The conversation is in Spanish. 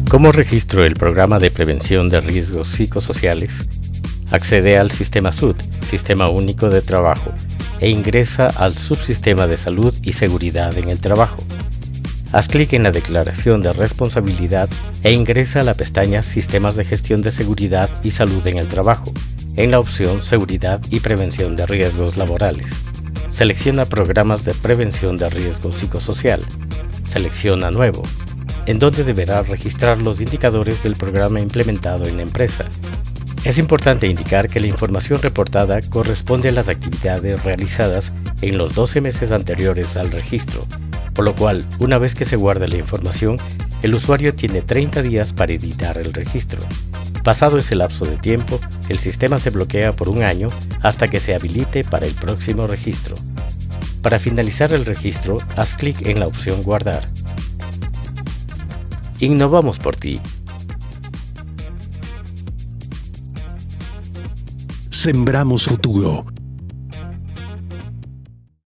¿Cómo registro el programa de prevención de riesgos psicosociales? Accede al Sistema SUD, Sistema Único de Trabajo, e ingresa al Subsistema de Salud y Seguridad en el Trabajo. Haz clic en la declaración de responsabilidad e ingresa a la pestaña Sistemas de Gestión de Seguridad y Salud en el Trabajo, en la opción Seguridad y Prevención de Riesgos Laborales. Selecciona Programas de Prevención de Riesgo Psicosocial. Selecciona Nuevo, en donde deberá registrar los indicadores del programa implementado en la empresa. Es importante indicar que la información reportada corresponde a las actividades realizadas en los 12 meses anteriores al registro, por lo cual, una vez que se guarda la información, el usuario tiene 30 días para editar el registro. Pasado ese lapso de tiempo, el sistema se bloquea por un año hasta que se habilite para el próximo registro. Para finalizar el registro, haz clic en la opción Guardar. Innovamos por ti. Sembramos futuro.